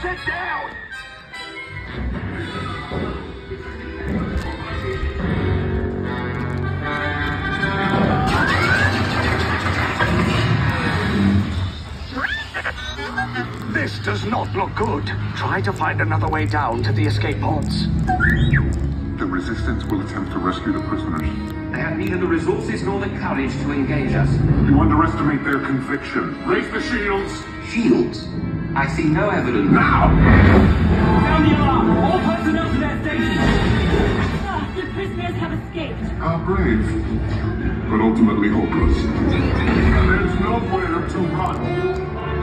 Sit down! This does not look good. Try to find another way down to the escape pods. The Resistance will attempt to rescue the prisoners. They have neither the resources nor the courage to engage us. You underestimate their conviction. Raise the shields! Shields? I see no evidence. Now! Sound the alarm! All personnel to their stations! The prisoners have escaped. How brave, but ultimately hopeless. There's nowhere to run.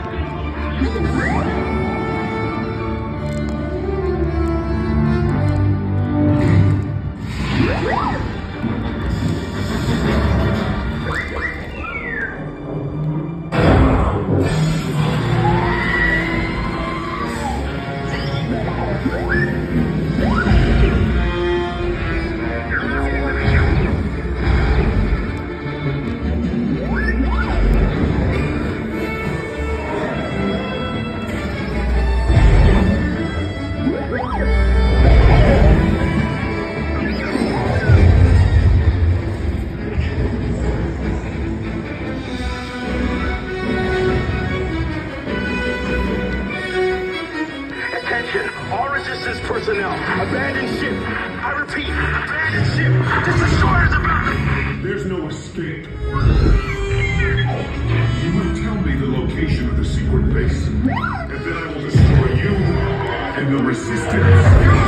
All Resistance personnel, abandon ship. I repeat, abandon ship. This destroyer's about. There's no escape. You will tell me the location of the secret base, and then I will destroy you and the Resistance.